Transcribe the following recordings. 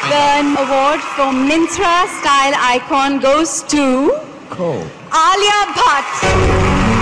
The award for Myntra Style Icon goes to Alia Bhatt.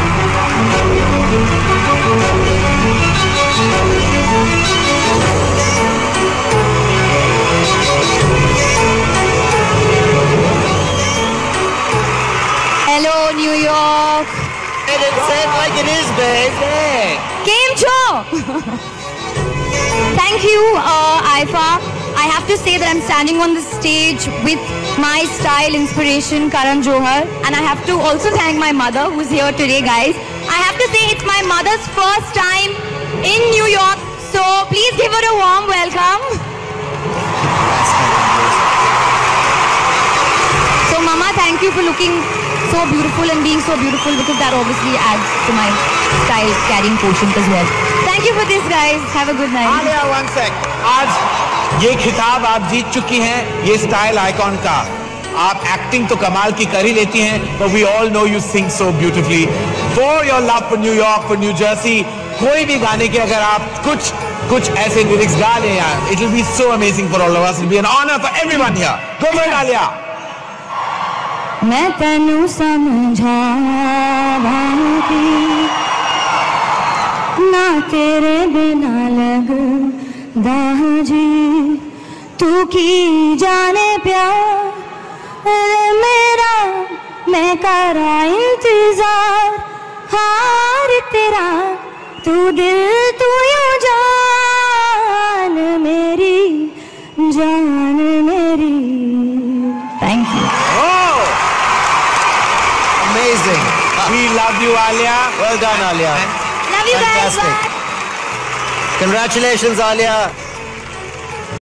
Hello, New York. Say it like it is, babe. Game show. Thank you, Aifa. I have to say that I'm standing on the stage with my style inspiration, Karan Johar. And I have to also thank my mother who's here today, guys. I have to say it's my mother's first time in New York. So please give her a warm welcome. So Mama, thank you for looking so beautiful and being so beautiful, because that obviously adds to my style carrying quotient as well. Thank you for this, guys. Have a good night. Alia, one sec. आज ये खिताब आप जीत चुकी हैं, ये style icon का. आप acting तो कमाल की कर ही लेती हैं, but we all know you sing so beautifully. For your love for New York, for New Jersey, कोई भी गाने के अगर आप कुछ ऐसे लिरिक्स गा लें यार, it will be so amazing for all of us. It will be an honor for everyone here. Go for it, Alia. मैं तनु समझावांगी ना तेरे बिना लगदा जी, तू की जाने प्यार मेरा, मैं करा इंतजार हार तेरा, तू दिल तू यूं जान मेरी, जान मेरी. Thank you. Amazing. We love you, Alia. Well done, Alia. Love you guys. Fantastic. Congratulations, Alia.